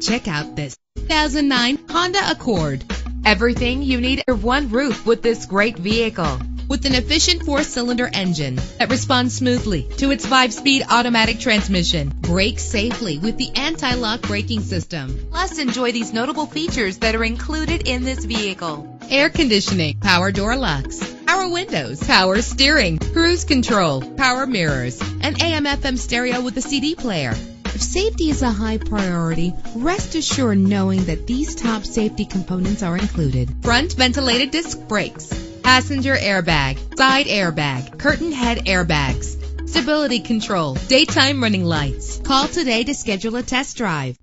Check out this 2009 Honda Accord. Everything you need under one roof with this great vehicle. With an efficient 4-cylinder engine that responds smoothly to its 5-speed automatic transmission. Brake safely with the anti-lock braking system. Plus, enjoy these notable features that are included in this vehicle: air conditioning, power door locks, power windows, power steering, cruise control, power mirrors, and AM/FM stereo with a CD player. If safety is a high priority, rest assured knowing that these top safety components are included: front ventilated disc brakes, passenger airbag, side airbag, curtain head airbags, stability control, daytime running lights. Call today to schedule a test drive.